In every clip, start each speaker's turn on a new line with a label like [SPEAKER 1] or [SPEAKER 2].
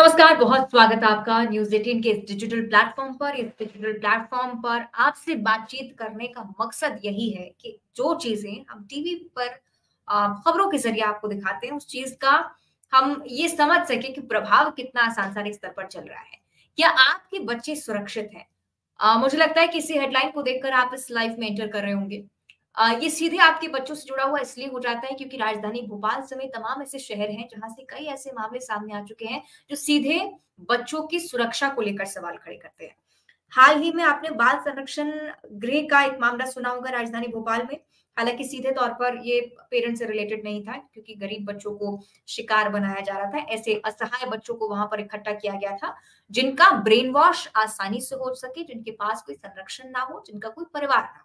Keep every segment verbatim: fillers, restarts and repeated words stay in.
[SPEAKER 1] नमस्कार, बहुत स्वागत है आपका न्यूज़ अठारह के इस डिजिटल प्लेटफ़ॉर्म पर। इस डिजिटल प्लेटफ़ॉर्म पर आपसे बातचीत करने का मकसद यही है कि जो चीज़ें हम टीवी पर अ, खबरों के ज़रिए आपको दिखाते हैं, उस चीज़ का हम ये समझ सकें कि प्रभाव कितना सांसारिक स्तर पर चल रहा है। क्या आपके बच्चे सुरक्षित हैं? अ, मुझे लगता है कि इसी हेडलाइन को देखकर आप इस लाइव में एंटर कर रहे होंगे। अ, ये सीधे आपके बच्चों से जुड़ा हुआ इसलिए हो जाता है क्योंकि राजधानी भोपाल समेत तमाम ऐसे शहर हैं जहाँ से कई ऐसे मामले सामने आ चुके हैं जो सीधे बच्चों की सुरक्षा को लेकर सवाल खड़े करते हैं। हाल ही में आपने बाल संरक्षण गृह का एक मामला सुना होगा राजधानी भोपाल में। हालाँकि सीधे तौर पर ये पेरेंट्स से रिलेटेड नहीं था क्योंकि गरीब बच्चों को शिकार बनाया जा रहा था। ऐसे असहाय बच्चों को वहाँ पर इकट्ठा किया गया था, जिनका ब्रेन वॉश आसानी से हो सके, जिनके पास कोई संरक्षण ना हो, जिनका कोई परिवार ना हो।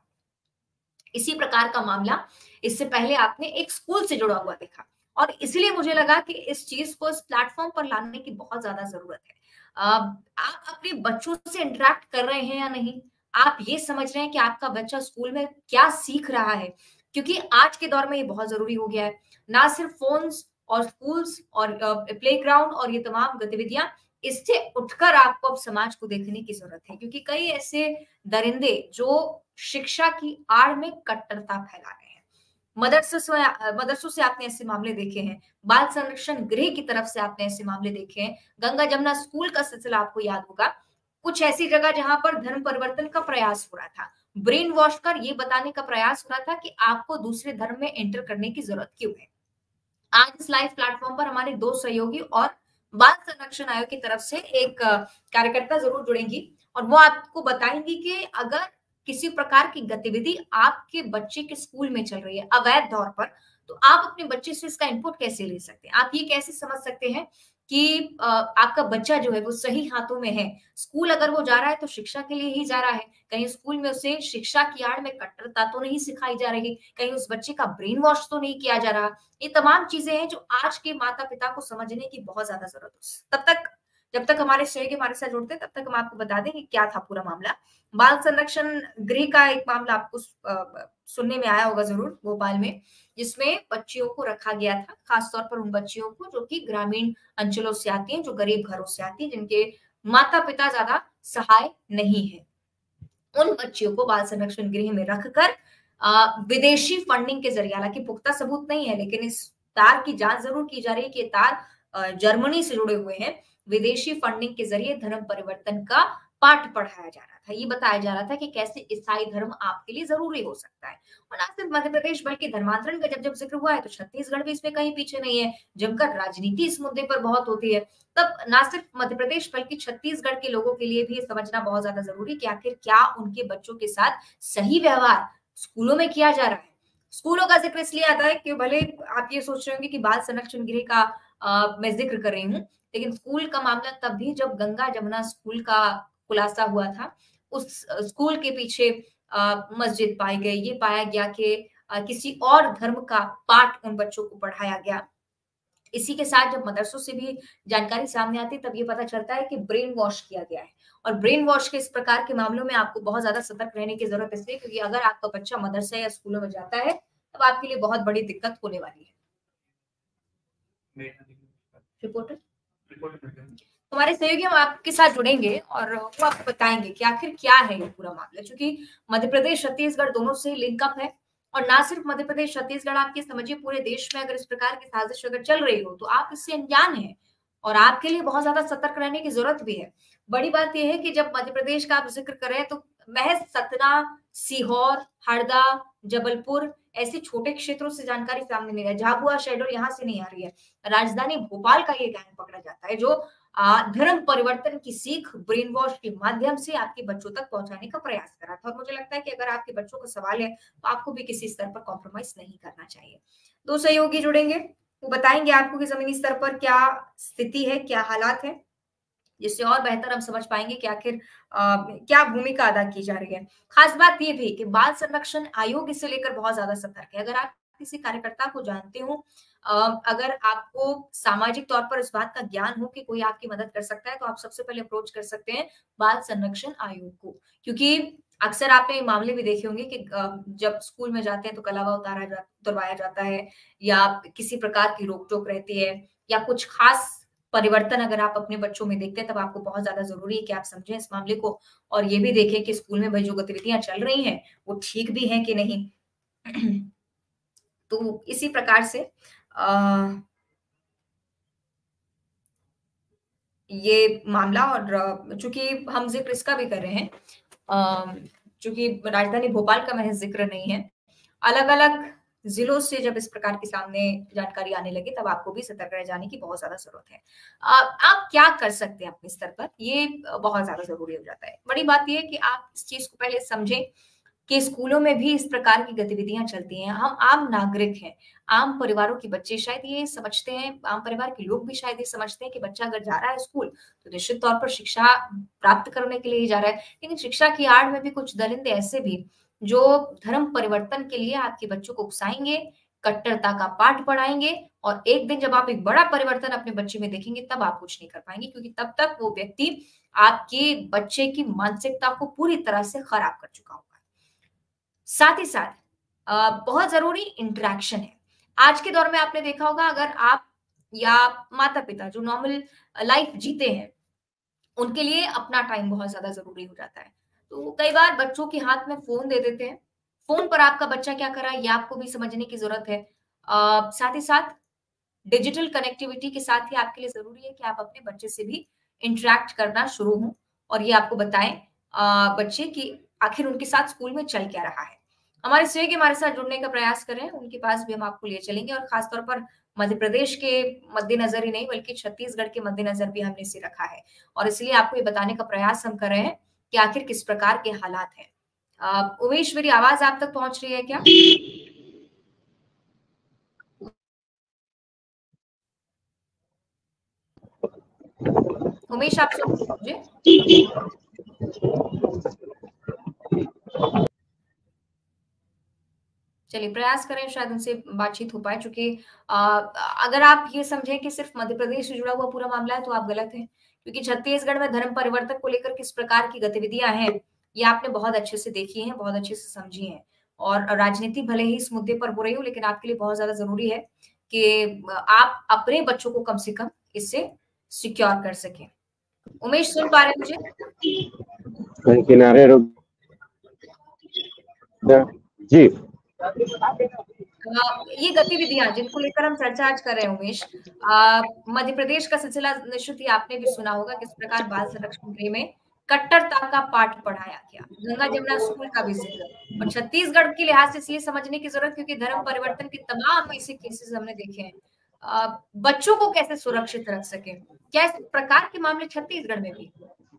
[SPEAKER 1] इसी प्रकार का मामला इससे पहले आपने एक स्कूल से जुड़ा हुआ देखा और इसलिए मुझे लगा कि इस चीज को इस प्लेटफॉर्म पर लाने की बहुत ज्यादा जरूरत है। अ, आप अपने बच्चों से इंटरेक्ट कर रहे हैं या नहीं? आप ये समझ रहे हैं कि आपका बच्चा स्कूल में क्या सीख रहा है? क्योंकि आज के दौर में ये बहुत जरूरी हो गया है। ना सिर्फ फोन्स और स्कूल्स और प्लेग्राउंड और ये तमाम गतिविधियां, इससे उठकर आपको अब समाज को देखने की जरूरत है क्योंकि कई ऐसे दरिंदे जो शिक्षा की आड़ में कट्टरता फैला रहे हैं। मदरसों से अ, मदरसों से आपने ऐसे मामले देखे हैं, बाल संरक्षण गृह की तरफ से आपने ऐसे मामले देखे हैं, गंगा जमुना स्कूल का सिलसिला आपको याद होगा। कुछ ऐसी जगह जहां पर धर्म परिवर्तन का प्रयास हो रहा था, ब्रेन वॉश कर ये बताने का प्रयास हो रहा था कि आपको दूसरे धर्म में एंटर करने की जरूरत क्यों है। आज इस लाइव प्लेटफॉर्म पर हमारे दो सहयोगी और बाल संरक्षण आयोग की तरफ से एक अ, कार्यकर्ता जरूर जुड़ेंगी और वो आपको बताएंगी कि अगर किसी प्रकार की गतिविधि आपके बच्चे के स्कूल में चल रही है अवैध तौर पर, तो आप अपने बच्चे से इसका इनपुट कैसे ले सकते हैं? आप ये कैसे समझ सकते हैं कि अ, आपका बच्चा जो है वो सही हाथों में है? स्कूल अगर वो जा रहा है तो शिक्षा के लिए ही जा रहा है, कहीं स्कूल में उसे शिक्षा की आड़ में कट्टरता तो नहीं सिखाई जा रही, कहीं उस बच्चे का ब्रेन वॉश तो नहीं किया जा रहा। ये तमाम चीजें हैं जो आज के माता-पिता को समझने की बहुत ज़्यादा ज़रूरत है। तब तक जब तक हमारे सहयोगी हमारे साथ जुड़ते हैं, तब तक हम आपको बता दें कि क्या था पूरा मामला। बाल संरक्षण गृह का एक मामला आपको स अ, ब सुनने में आया होगा ज़रूर भोपाल में, जिसमें बच्चियों को रखा गया था, खास तौर पर उन बच्चियों को जो कि ग्रामीण अंचलों से आती हैं, जो गरीब घरों से आती हैं, जिनके माता-पिता ज़्यादा सहाय नहीं हैं। उन बच्चियों को बाल संरक्षण गृह में रखकर अ, विदेशी फंडिंग के ज़रिए, हालाँकि पुख्ता सबूत नहीं है, लेकिन इस तार की जाँच ज़रूर की जा रही है कि ये तार अ, जर्मनी से जुड़े हुए हैं। विदेशी फंडिंग के ज़रिए धर्म परिवर्तन का पाठ पढ़ाया जा रहा था। ये बताया जा रहा था कि कैसे ईसाई धर्म आपके लिए ज़रूरी हो सकता है। और ना सिर्फ मध्य प्रदेश बल्कि धर्मांतरण का जब जब ज़िक्र हुआ है तो छत्तीसगढ़ भी इसमें कहीं पीछे नहीं है। जमकर राजनीति इस मुद्दे पर बहुत होती है। तब ना सिर्फ मध्य प्रदेश बल्कि छत्तीसगढ़ के लोगों के लिए भी ये समझना बहुत ज्यादा जरूरी कि आखिर क्या उनके बच्चों के साथ सही व्यवहार स्कूलों में किया जा रहा है। स्कूलों का जिक्र इसलिए आता है कि भले आप ये सोच रहे होंगे कि बाल संरक्षण गृह का अ, मैं जिक्र कर रही हूँ, लेकिन स्कूल का मामला तब भी जब गंगा जमुना स्कूल का खुलासा हुआ था। उस अ, स्कूल के पीछे अ, मस्जिद पाई गई, ये पाया गया कि अ, किसी और धर्म का पाठ उन बच्चों को पढ़ाया गया। इसी के साथ जब मदरसों से भी जानकारी सामने आती है तब ये पता चलता है कि ब्रेन वॉश किया गया है। और ब्रेन वॉश के इस प्रकार के मामलों में आपको बहुत ज्यादा सतर्क रहने की जरूरत है, इसलिए क्योंकि अगर आपका बच्चा मदरसा या स्कूलों में जाता है तब आपके लिए बहुत बड़ी दिक्कत होने वाली है। रिपोर्टर हमारे सहयोगी हम आपके साथ जुड़ेंगे और वो आपको बताएंगे कि आखिर क्या है ये पूरा मामला, क्योंकि मध्य प्रदेश छत्तीसगढ़ दोनों से लिंक अप है। और ना सिर्फ मध्य प्रदेश छत्तीसगढ़, आप ये समझिए पूरे देश में अगर इस प्रकार की साजिश अगर चल रही हो तो आप इससे अनजान हैं और आपके लिए बहुत ज्यादा सतर्क रहने की जरूरत भी है। बड़ी बात यह है कि जब मध्य प्रदेश का आप जिक्र कर रहे हैं तो महज सतना, सीहोर, हरदा, जबलपुर ऐसे छोटे क्षेत्रों से जानकारी सामने नहीं है। झाबुआ, शहडोल यहाँ से नहीं आ रही है। राजधानी भोपाल का ये गैंग पकड़ा जाता है जो आ, धर्म परिवर्तन की सीख ब्रेन वॉश के माध्यम से आपके बच्चों तक पहुंचाने का प्रयास करा था। और मुझे लगता है कि अगर आपके बच्चों का सवाल है तो आपको भी किसी स्तर पर कॉम्प्रोमाइज नहीं करना चाहिए। दो सहयोगी जुड़ेंगे, वो बताएंगे आपको कि जमीनी स्तर पर क्या स्थिति है, क्या हालात है, जिससे और बेहतर हम समझ पाएंगे कि आखिर अ, क्या भूमिका अदा की जा रही है। खास बात ये भी कि बाल संरक्षण आयोग इसे लेकर बहुत ज्यादा सतर्क है। अगर आप किसी कार्यकर्ता को जानते हो, अ, अगर आपको सामाजिक तौर पर इस बात का ज्ञान हो कि कोई आपकी मदद कर सकता है, तो आप सबसे पहले अप्रोच कर सकते हैं बाल संरक्षण आयोग को। क्योंकि अक्सर आपने मामले भी देखे होंगे कि अ, जब स्कूल में जाते हैं तो कलावा उतारा जा उतरवाया जाता है या किसी प्रकार की रोक टोक रहती है या कुछ खास परिवर्तन अगर आप अपने बच्चों में देखते हैं, तब आपको बहुत ज़्यादा ज़रूरी है कि आप समझें इस मामले को और ये भी देखें कि स्कूल में भाई जो गतिविधियाँ चल रही हैं, वो ठीक भी हैं कि नहीं। तो इसी प्रकार से अ ये मामला और चूँकि हम ज़िक्र इसका भी कर रहे हैं अ, चूँकि राजधानी भोपाल का महज़ ज़िक्र नहीं है, अलग-अलग ज़िलों से जब इस प्रकार की सामने जानकारी आने लगी, तब आपको भी सतर्क रह जाने की बहुत ज़्यादा ज़रूरत है। अ, आप क्या कर सकते हैं अपने स्तर पर? ये अ, बहुत ज़्यादा ज़रूरी हो जाता है। बड़ी बात ये है कि आप इस चीज़ को पहले समझें कि स्कूलों में भी इस प्रकार की गतिविधियाँ चलती हैं। हम आम नागरिक हैं, आम परिवारों के बच्चे शायद ये समझते हैं, आम परिवार के लोग भी शायद ये समझते हैं कि बच्चा अगर जा रहा है स्कूल, तो निश्चित तौर पर शिक्षा प्राप्त करने के लिए ही जा रहा है। लेकिन शिक्षा की आड़ में भी कुछ दरिंदे ऐसे भी, जो धर्म परिवर्तन के लिए आपके बच्चों को उकसाएँगे, कट्टरता का पाठ पढ़ाएँगे और एक दिन जब आप एक बड़ा परिवर्तन अपने बच्चे में देखेंगे, तब आप कुछ नहीं कर पाएँगे क्योंकि तब तक वो व्यक्ति आपके बच्चे की मानसिकता को पूरी तरह से खराब कर चुका होगा। साथ ही साथ अ, बहुत ज़रूरी इंटरैक्शन है। आज के दौर में आपने देखा होगा अगर आप या माता-पिता जो नॉर्मल अ, लाइफ़ जीते हैं, उनके लिए अपना टाइम बहुत ज़्यादा ज़रूरी हो जाता है। तो कई बार बच्चों के हाथ में फ़ोन दे देते हैं। फ़ोन पर आपका बच्चा क्या कर रहा है, ये आपको भी समझने की ज़रूरत है। अ, साथ ही साथ डिजिटल कनेक्टिविटी के साथ ही आपके लिए ज़रूरी है कि आप अपने बच्चे से भी इंटरैक्ट करना शुरू हों और ये आपको बताएँ अ, बच्चे कि आखिर उनके साथ स्कूल में चल क्या रहा है। हमारे सहयोगी हमारे साथ जुड़ने का प्रयास कर रहे हैं, उनके पास भी हम आपको ले चलेंगे और खास तौर पर मध्य प्रदेश के मद्देनज़र ही नहीं बल्कि छत्तीसगढ़ के मद्देनज़र भी हमने इसे रखा है और इसलिए आपको ये बताने का प्रयास हम कर रहे हैं कि आखिर किस प्रकार के हालात हैं। अ, उमेश मेरी आवाज़ आप तक पहुँच रही है क्या? उमेश आप सुन रहे हैं मुझे? चलिए प्रयास करें शायद उनसे बातचीत हो पाए चूँकि अ, अगर आप ये समझें कि सिर्फ़ मध्य प्रदेश से जुड़ा हुआ पूरा मामला है तो आप गलत हैं। क्योंकि छत्तीसगढ़ में धर्म परिवर्तन को लेकर किस प्रकार की गतिविधियाँ हैं, ये आपने बहुत अच्छे से देखी हैं, बहुत अच्छे से समझी हैं। और राजनीति भले ही इस मुद्दे पर हो रही हो लेकिन आपके लिए बहुत ज़्यादा ज़रूरी है कि अ, आप अपने बच्चों को कम से कम इससे सिक्योर कर सकें। उमेश सुन पा रहे हैं मुझे?
[SPEAKER 2] कहीं किनारे रुक जी।
[SPEAKER 1] अ, ये गतिविधियाँ जिनको लेकर हम चर्चा आज कर रहे हैं उमेश अ, मध्य प्रदेश का सिलसिला निश्चित ही आपने भी सुना होगा किस प्रकार बाल संरक्षण गृह में कट्टरता का पाठ पढ़ाया गया। गंगा-जमुना स्कूल का भी ज़िक्र और छत्तीसगढ़ के लिहाज से इसलिए समझने की ज़रूरत क्योंकि धर्म परिवर्तन के तमाम ऐसे केसेज़ हमने देखे हैं। अ, बच्चों को कैसे सुरक्षित रख सकें? क्या इस प्रकार के मामले छत्तीसगढ़ में भी?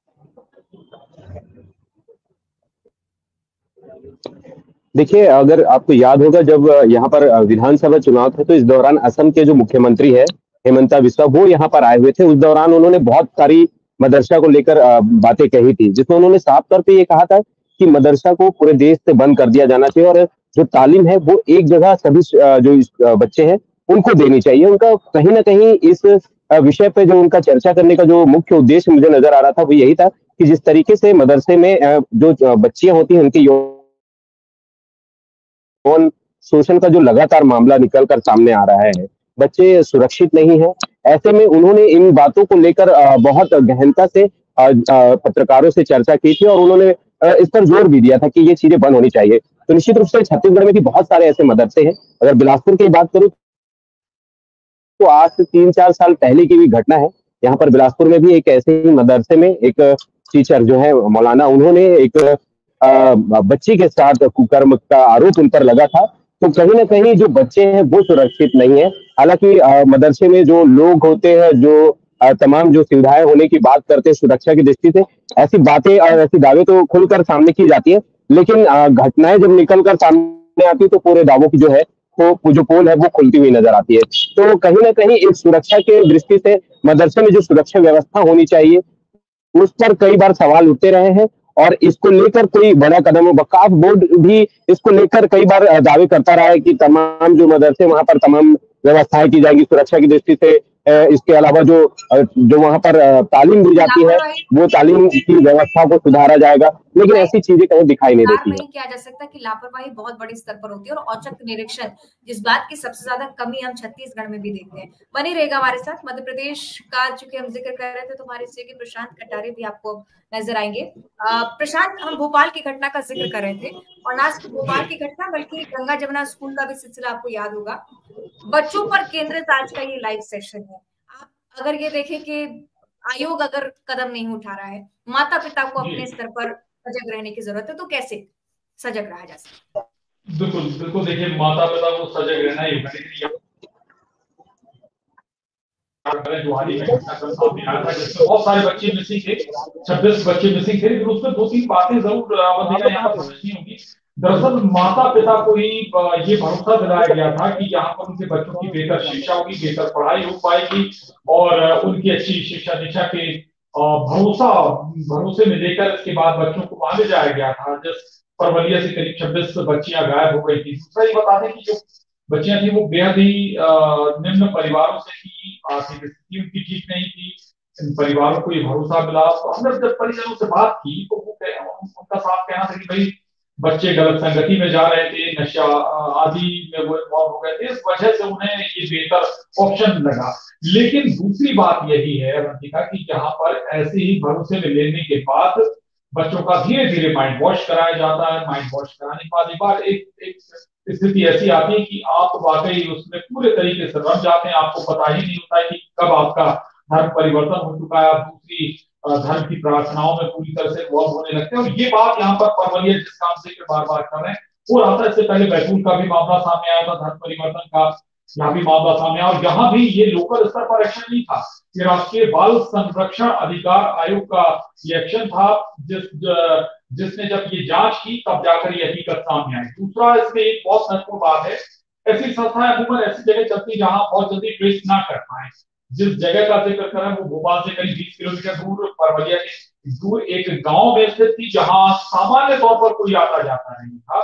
[SPEAKER 2] देखिए, अगर आपको याद होगा जब यहाँ पर अ, विधानसभा चुनाव थे, तो इस दौरान असम के जो मुख्यमंत्री हैं, हेमंता बिस्वा, वो यहाँ पर आए हुए थे। उस दौरान उन्होंने बहुत सारी मदरसा को लेकर अ, बातें कही थी, जिसमें उन्होंने साफ तौर पे ये कहा था कि मदरसा को पूरे देश से बंद कर दिया जाना चाहिए और जो तालीम है, वो एक जगह सभी स अ, जो इस अ, बच्चे हैं, उनको देनी चाहिए। उनका कहीं न कहीं इस अ, विषय पे जो उनका चर्चा करने का जो मुख्य उद्देश्य मुझे नज़र आ रहा था, वो यही था कि जिस तरीके से मदरसे में अ, जो च बच्चियाँ होती हैं, उनके यौन यौन शोषण का जो लगातार मामला निकल कर सामने आ रहा है, बच्चे सुरक्षित नहीं हैं। ऐसे में उन्होंने इन बातों को लेकर अ, बहुत गहनता से अ अ, पत्रकारों से चर्चा की थी और उन्होंने अ, इस पर जोर भी दिया था कि ये चीज़ें बंद होनी चाहिए। तो निश्चित रूप से छत्तीसगढ़ में भी बहुत सारे ऐसे मदरसे हैं। अगर बिलासपुर की बात करूँ तो आज से तीन चार साल पहले की भी घटना है। यहाँ पर बिलासपुर में भी एक ऐसे ही मदरसे में एक टीचर जो है मौलाना, उन्होंने एक अ, बच्ची के साथ कुकर्म का आरोप उन पर लगा था। तो कहीं न कहीं जो बच्चे हैं वो सुरक्षित नहीं है। हालाँकि अ, मदरसे में जो लोग होते हैं, जो अ, तमाम जो सुविधाएँ होने की बात करते हैं सुरक्षा की दृष्टि से, ऐसी बातें और ऐसे दावे तो खुलकर सामने की जाती है। लेकिन अ, घटनाएँ जब निकल कर सामने आती है तो पूरे दावों की जो है वो जो पोल है वो खुलती हुई नज़र आती है। तो कहीं न कहीं एक सुरक्षा के दृष्टि से मदरसे में जो सुरक्षा व्यवस्था होनी चाहिए, उस पर कई बार सवाल उठते रहे हैं और इसको लेकर कोई बड़ा कदम वक़ाफ़ बोर्ड भी इसको लेकर कई बार अ, दावे करता रहा है कि तमाम जो मदरसे वहाँ पर तमाम व्यवस्थाएँ की जाएँगी सुरक्षा की दृष्टि से, इसके अलावा जो जो वहाँ पर तालीम दी जाती है वो तालीम की व्यवस्था को सुधारा जाएगा, लेकिन ऐसी चीजें कहीं दिखाई नहीं देती है।
[SPEAKER 1] नहीं किया जा सकता कि लापरवाही बहुत बड़े स्तर पर होती है और औचक निरीक्षण, जिस बात की सबसे ज्यादा कमी हम छत्तीसगढ़ में भी देखते हैं। बनी रहेगा हमारे साथ। मध्य प्रदेश का चूंकि हम जिक्र कर रहे थे तो हमारे से प्रशांत कटारे भी आपको नजर आएंगे। प्रशांत, हम भोपाल की घटना का जिक्र कर रहे थे और ना सिर्फ भोपाल की घटना बल्कि गंगा जमुना स्कूल का भी सिलसिला आपको याद होगा। बच्चों पर केंद्रित आज का ये लाइव सेशन है। आप अगर ये देखें कि आयोग अगर कदम नहीं उठा रहा है, माता पिता को अपने स्तर पर सजग रहने की जरूरत है, तो कैसे सजग रहा जा सकता है?
[SPEAKER 3] बिल्कुल बिल्कुल, देखिए माता पिता को सजग रहना ही होगा। जो हाल ही में घटना कल सामने आया था जिसमें बहुत सारे बच्चे मिसिंग थे, छब्बीस बच्चे मिसिंग थे, लेकिन उसमें दो तीन बातें जरूर यहाँ पर समझनी होगी। दरअसल माता पिता को ही ये भरोसा दिलाया गया था कि यहाँ पर उनके बच्चों की बेहतर शिक्षा होगी, बेहतर पढ़ाई हो पाएगी और उनकी अच्छी शिक्षा दीक्षा के भरोसा भरोसे में लेकर इसके बाद बच्चों को वहां ले जाया गया था, जिस परवलिया से करीब छब्बीस बच्चियां गायब हो गई थी। दूसरा ये बता दें कि जो बच्चियां थी वो बेहद ही निम्न परिवारों से थी, आर्थिक स्थिति उनकी ठीक नहीं थी। इन परिवारों को ये भरोसा मिला तो हमने जब परिजनों से बात की तो वो उनका साफ कहना था कि भाई बच्चे गलत संगति में जा रहे थे, नशा आदि में वो इन्वॉल्व हो गए थे, इस वजह से उन्हें ये बेहतर ऑप्शन लगा। लेकिन दूसरी बात यही है अवंतिका कि जहां पर ऐसे ही भरोसे में लेने के बाद बच्चों का धीरे धीरे माइंड वॉश कराया जाता है। माइंड वॉश कराने के बाद एक बार एक एक स्थिति ऐसी आती है कि आप वाकई उसमें पूरे तरीके से रम जाते हैं, आपको पता ही नहीं होता है कि कब आपका धर्म परिवर्तन हो चुका है, आप दूसरी धर्म की प्रार्थनाओं में पूरी तरह से इन्वॉल्व होने लगते हैं। और ये बात यहाँ पर परवलिया जिस काम से बार बार कर रहे हैं वो रहा था। इससे पहले बैतूल का भी मामला सामने आया था धर्म परिवर्तन का, यहाँ भी मामला सामने आया और यहाँ भी ये लोकल स्तर पर एक्शन नहीं था, ये राष्ट्रीय बाल संरक्षण अधिकार आयोग का ये एक्शन था, जिस जिसने जब ये जांच की तब जाकर ये हकीकत सामने आई। दूसरा इसमें एक बहुत महत्वपूर्ण बात है, ऐसी संस्थाएं अमूमन ऐसी जगह चलती जहां बहुत जल्दी ट्रेस ना कर पाए। जिस जगह का जिक्र कर रहे हैं वो भोपाल से करीब बीस किलोमीटर दूर परवलिया के दूर एक गांव में स्थित थी, जहां सामान्य तौर पर कोई आता जाता नहीं था।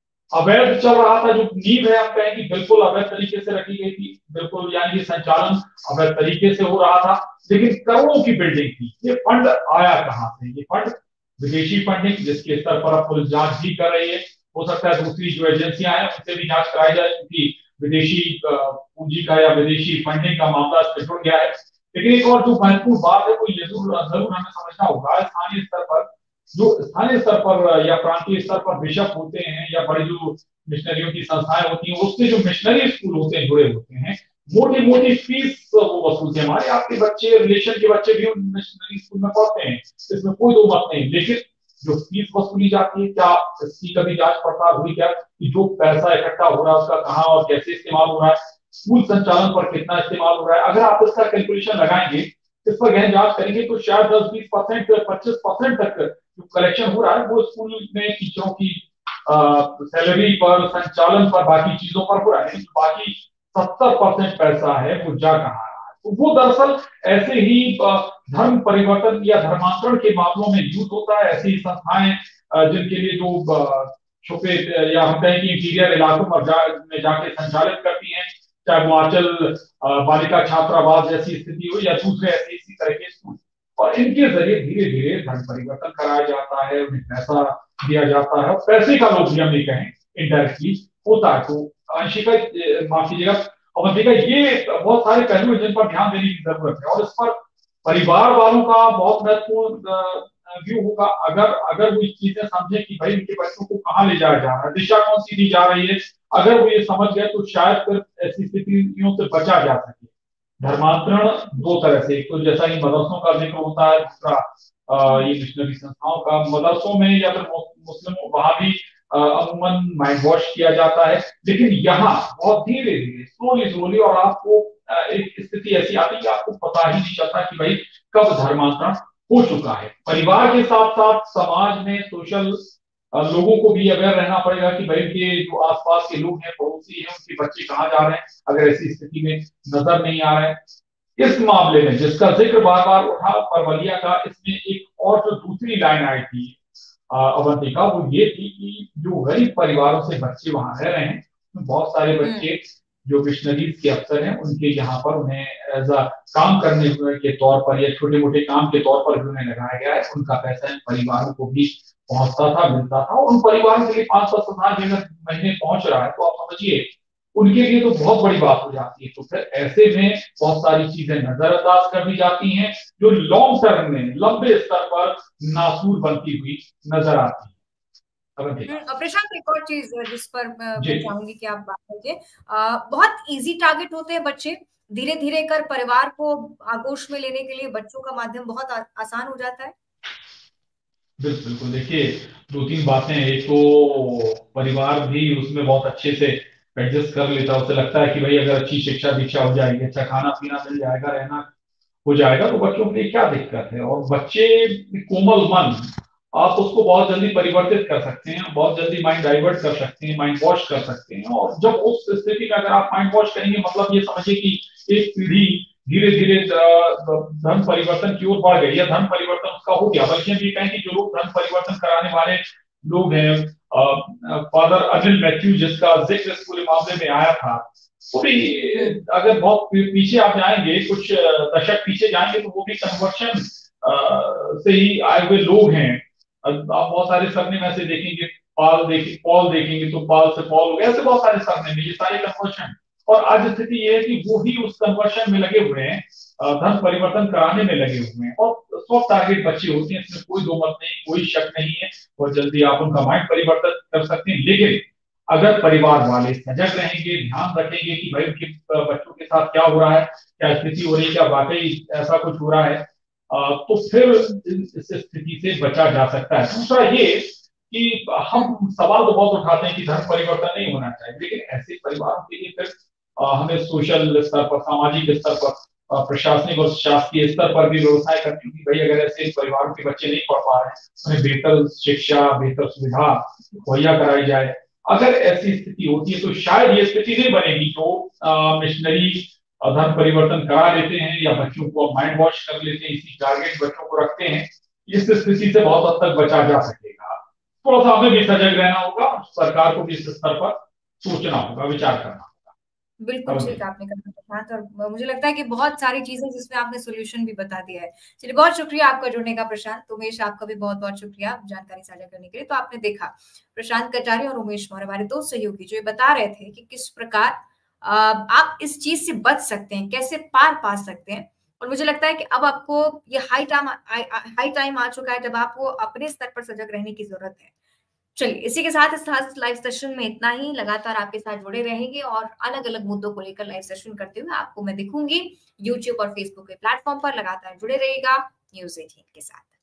[SPEAKER 3] अवैध चल रहा था, जो नींव है आप कहें कि बिल्कुल अवैध तरीके से रखी गई थी, बिल्कुल यानी संचालन अवैध तरीके से हो रहा था, लेकिन करोड़ों की बिल्डिंग थी। ये फंड आया कहां से? ये फंड विदेशी फंडिंग, जिसके स्तर पर अब पुलिस जांच भी कर रही है। हो सकता है दूसरी जो एजेंसियां हैं उनसे भी जांच कराई जाए, क्योंकि विदेशी पूंजी का या विदेशी फंडिंग का मामला इसमें जुड़ गया है। लेकिन एक और जो महत्वपूर्ण बात है वो ये जरूर जरूर हमें समझना होगा, स्थानीय स्तर पर जो स्थानीय स्तर पर या प्रांतीय स्तर पर बिशप होते हैं या बड़ी जो मिशनरियों की संस्थाएं होती हैं उसके जो मिशनरी स्कूल होते हैं जुड़े होते हैं, मोटी मोटी फीस वो वसूलते हैं। हमारे आपके बच्चे रिलेशन के बच्चे भी उन मिशनरी स्कूल में पढ़ते हैं, इसमें कोई दो मत नहीं। लेकिन जो फीस वसूली जाती है, क्या इसकी कभी जांच पड़ताल हुई क्या कि जो पैसा इकट्ठा हो रहा है उसका कहाँ और कैसे इस्तेमाल हो रहा है, स्कूल संचालन पर कितना इस्तेमाल हो रहा है? अगर आप इसका कैलकुलेशन लगाएंगे, इस पर गहन जांच करेंगे तो शायद दस बीस परसेंट पच्चीस परसेंट तक जो कलेक्शन हो रहा है वो स्कूल में टीचरों की सैलरी पर, संचालन पर, बाकी चीजों पर हो रहा है। बाकी सत्तर परसेंट पैसा है वो जा कहाँ रहा है? तो वो दरअसल ऐसे ही धर्म परिवर्तन या धर्मांतरण के मामलों में यूज होता है। ऐसी संस्थाएं जिनके लिए जो छुपे या हम कहें कि इंटीरियर इलाकों पर जा, में जाके संचालित करती हैं, चाहे हिमाचल बालिका छात्रावास जैसी स्थिति हो या दूसरे ऐसे इसी तरह के स्कूल, और इनके जरिए धीरे धीरे धर्म परिवर्तन कराया जाता है, उन्हें पैसा दिया जाता है। और पैसे का लोग भी हम नहीं कहें, इनडायरेक्टली होता है। तो अंशिका माफ कीजिएगा अवंतिका, ये बहुत सारे पहलू हैं जिन पर ध्यान देने की जरूरत है और इस पर परिवार वालों का बहुत महत्वपूर्ण व्यू होगा। अगर अगर वो इस चीजें समझे कि भाई उनके बच्चों को कहाँ ले जाया जा रहा है, दिशा कौन सी दी जा रही है, अगर वो ये समझ गए तो शायद फिर ऐसी स्थितियों से बचा जा सके। धर्मांतरण दो तरह से, एक तो जैसा कि मदरसों का जिक्र होता है, दूसरा ये मिशनरी संस्थाओं का। मदरसों में या फिर मुस्लिम वहां भी अमूमन माइंड वॉश किया जाता है, लेकिन यहाँ बहुत धीरे धीरे स्लोली स्लोली और आपको एक स्थिति ऐसी आती है कि आपको पता ही नहीं चलता कि भाई कब धर्मांतरण हो चुका है। परिवार के साथ साथ समाज में सोशल लोगों को भी अवेयर रहना पड़ेगा कि भाई के जो आसपास के लोग हैं, पड़ोसी हैं, उनके बच्चे कहाँ जा रहे हैं, अगर ऐसी स्थिति में नजर नहीं आ रहे हैं। इस मामले में जिसका जिक्र बार बार उठा परवलिया का, इसमें एक और जो दूसरी लाइन आई थी अवंतिका, वो ये थी कि जो गरीब परिवारों से बच्चे वहां रह रहे हैं, बहुत सारे बच्चे जो मिशनरीज के अफसर हैं उनके यहाँ पर उन्हें एज अ काम करने के तौर पर या छोटे मोटे काम के तौर पर भी उन्हें लगाया गया है। उनका पैसा इन परिवारों को भी पहुंचता था, मिलता था, और उन परिवारों के लिए पांच सौ हजार अगर महीने पहुंच रहा है तो आप समझिए उनके लिए तो बहुत बड़ी बात हो जाती है। तो फिर ऐसे में बहुत सारी चीजें नजरअंदाज कर दी जाती हैं जो लॉन्ग टर्म में लंबे स्तर पर नासूर बनती हुई नजर आती है।
[SPEAKER 1] हम्म, प्रशांत, एक और चीज जिस पर मैं
[SPEAKER 3] जी
[SPEAKER 1] चाहूंगी कि आप बात करिए, बहुत इजी टारगेट होते हैं बच्चे, धीरे धीरे कर परिवार को आगोश में लेने के लिए बच्चों का माध्यम बहुत आ, आसान हो जाता है।
[SPEAKER 3] बिल्कुल बिल्कुल, देखिए दो तीन बातें हैं। एक तो परिवार भी उसमें बहुत अच्छे से एडजस्ट कर लेता है, उसे लगता है कि भाई अगर अच्छी शिक्षा दीक्षा हो जाएगी, अच्छा खाना पीना मिल जाएगा, रहना हो जाएगा, तो बच्चों के लिए क्या दिक्कत है। और बच्चे कोमल मन, आप उसको बहुत जल्दी परिवर्तित कर सकते हैं, बहुत जल्दी माइंड डाइवर्ट कर सकते हैं, माइंड वॉश कर सकते हैं। और जब उस स्थिति में अगर आप माइंड वॉश करेंगे, मतलब ये समझिए कि एक पीढ़ी धीरे धीरे धर्म परिवर्तन की ओर बढ़ गई या धर्म परिवर्तन उसका हो गया। बल्कि हम ये कहें कि जो लोग धर्म परिवर्तन कराने वाले लोग हैं, फादर अनिल मैथ्यू जिसका जिक्र इस पूरे मामले में आया था, वो भी अगर बहुत पीछे आप जाएंगे, कुछ दशक पीछे जाएंगे, तो वो भी कन्वर्शन से ही आए हुए लोग हैं। आप बहुत सारे सरनेम ऐसे देखेंगे, पाल देखें पॉल देखेंगे तो पाल से पॉल हो गया, ऐसे बहुत सारे सरनेम, ये सारे कन्वर्शन। और आज स्थिति ये है कि वो ही उस कन्वर्शन में लगे हुए हैं, धर्म परिवर्तन कराने में लगे हुए हैं, और सॉफ्ट टारगेट बच्चे होते हैं, इसमें कोई दो मत नहीं, कोई शक नहीं है। बहुत जल्दी आप उनका माइंड परिवर्तन कर सकते हैं। लेकिन अगर परिवार वाले सजग रहेंगे, ध्यान रखेंगे कि भाई उनके बच्चों के साथ क्या हो रहा है, क्या स्थिति हो रही है, क्या वाकई ऐसा कुछ हो रहा है, तो फिर इस स्थिति से बचा जा सकता है। दूसरा ये कि हम सवाल तो बहुत उठाते हैं कि धर्म परिवर्तन नहीं होना चाहिए, लेकिन ऐसे परिवारों के लिए फिर हमें सोशल स्तर पर, सामाजिक स्तर पर, प्रशासनिक और शासकीय स्तर पर भी व्यवस्थाएं करनी होगी। भाई अगर ऐसे परिवारों के बच्चे नहीं पढ़ पा रहे हैं, उन्हें बेहतर शिक्षा, बेहतर सुविधा मुहैया कराई जाए। अगर ऐसी स्थिति होती है तो शायद ये स्थिति नहीं बनेगी जो मिशनरी धर्म परिवर्तन करा लेते हैं या बच्चों को माइंड वॉश कर लेते हैं, इसी टारगेट बच्चों को रखते हैं। इस स्थिति से बहुत हद तक बचा जा सकेगा। थोड़ा सा हमें भी सजग रहना होगा, सरकार को भी इस स्तर पर सोचना होगा, विचार करना होगा।
[SPEAKER 1] बिल्कुल ठीक आपने कहा प्रशांत, और मुझे लगता है कि बहुत सारी चीजें जिसमें आपने सोल्यूशन भी बता दिया है। चलिए, बहुत शुक्रिया आपका जुड़ने का प्रशांत। उमेश, आपका भी बहुत बहुत शुक्रिया जानकारी साझा करने के लिए। तो आपने देखा प्रशांत कटारिया और उमेश मौर्य, हमारे दो सहयोगी, जो ये बता रहे थे कि किस प्रकार आप इस चीज से बच सकते हैं, कैसे पार पा सकते हैं। और मुझे लगता है कि अब आपको ये हाई टाइम हाई टाइम आ चुका है जब आपको अपने स्तर पर सजग रहने की जरूरत है। चलिए, इसी के साथ इस लाइव सेशन में इतना ही। लगातार आपके साथ जुड़े रहेंगे और अलग अलग मुद्दों को लेकर लाइव सेशन करते हुए आपको मैं दिखूंगी यूट्यूब और फेसबुक के प्लेटफॉर्म पर। लगातार जुड़े रहिएगा न्यूज़ अठारह के साथ।